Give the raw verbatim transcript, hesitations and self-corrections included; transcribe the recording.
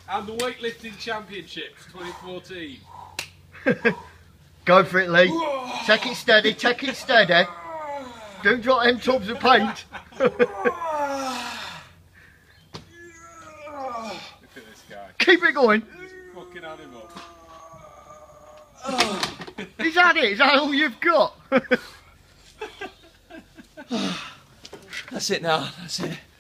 And the weightlifting championships twenty fourteen. Go for it, Lee. Take it steady, take it steady. Don't drop them tubs of paint. Look at this guy. Keep it going. He's fucking animal. Is that it? Is that all you've got? That's it now, that's it.